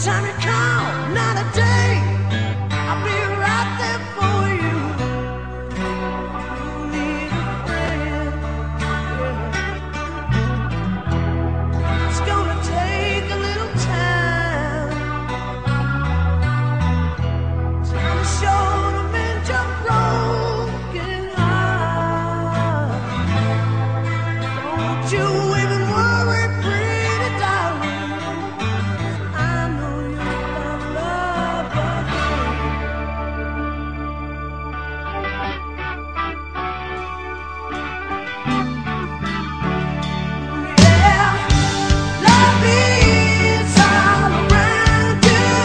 time you call, not a day, I'll be right there for you. You need a friend, yeah. It's gonna take a little time to show the men your broken heart. Don't you even worry, pretty darling, I know you'll find love again. Yeah, love is all around you.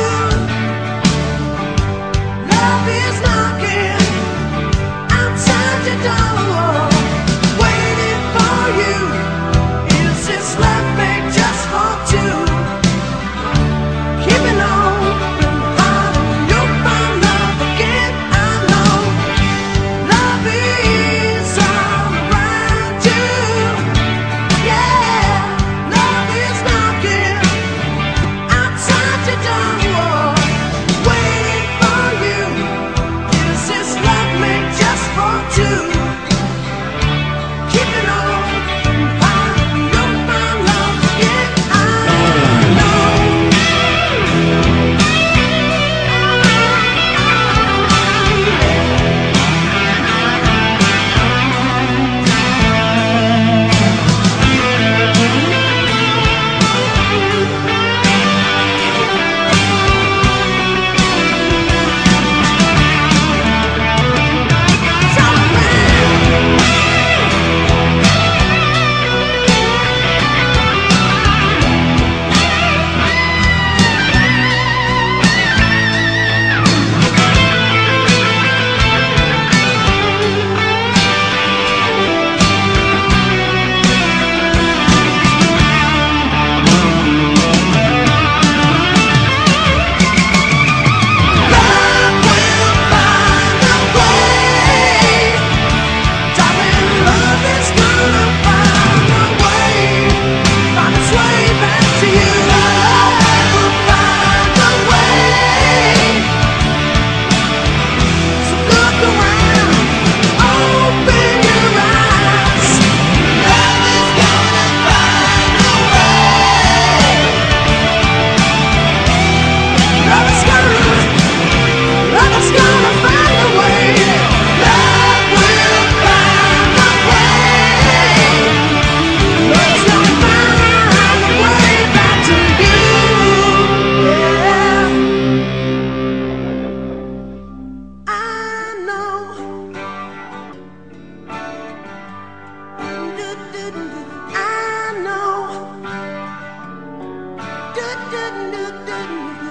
Love is knocking outside your door, waiting for you. Is this love made just for two? Keeping on heart, you'll find love again. I know love is all around you. Yeah, love is knocking outside your door, waiting for you. Is this love made just for two? Keep it on high, you'll find love again. I know. I know.